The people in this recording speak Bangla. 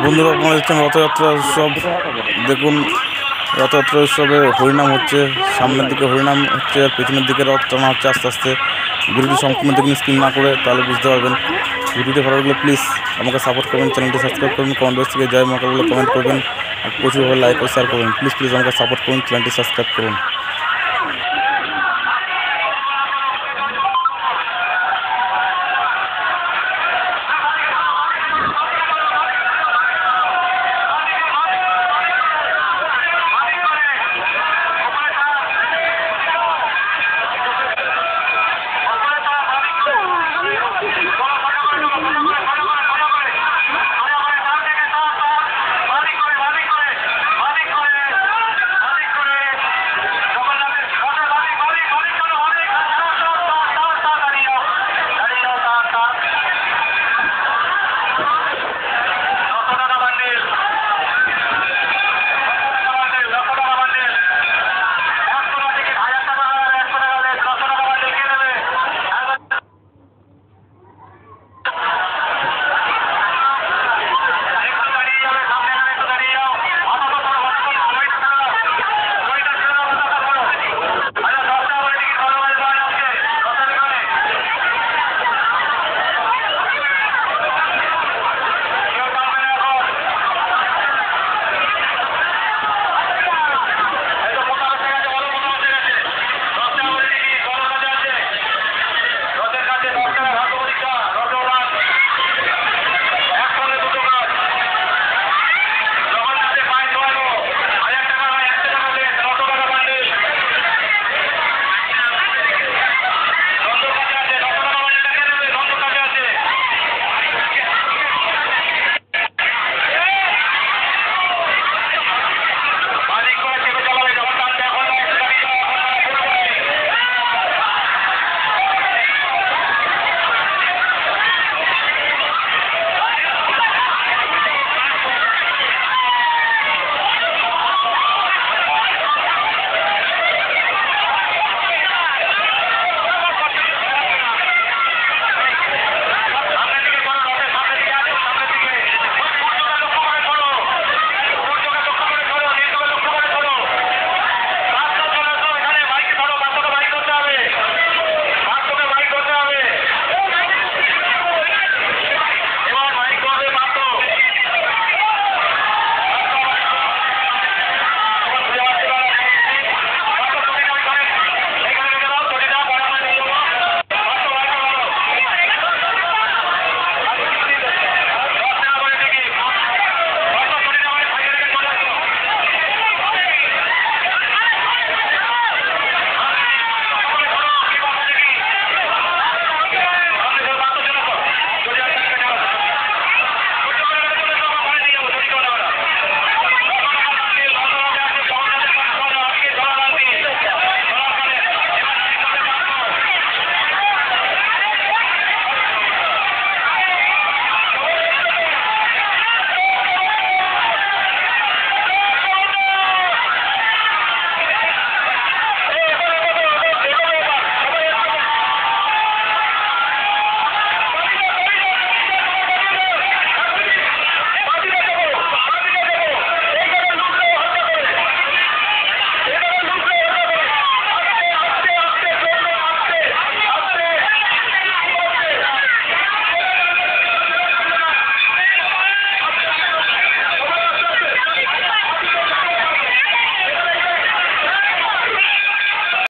বন্ধুরা আপনারা দেখছেন রথযাত্রা উৎসব। দেখুন রথযাত্রা উৎসবে হরিনাম হচ্ছে, সামনের দিকে হরিনাম হচ্ছে আর পেছনের দিকে রথ টানা হচ্ছে আস্তে আস্তে। ভিডিওটি সম্পূর্ণ দেখুন, স্ক্রিন না করে, তাহলে বুঝতে পারবেন। ভিডিওটি ভালো লাগলে প্লিজ আমাকে সাপোর্ট করবেন, চ্যানেলটি সাবস্ক্রাইব করবেন, কমেন্ট বক্স থেকে জয় মা বলে কমেন্ট করবেন আর প্রচুরভাবে লাইক ও শেয়ার করবেন। প্লিজ আমাকে সাপোর্ট করুন, চ্যানেলটি সাবস্ক্রাইব করুন।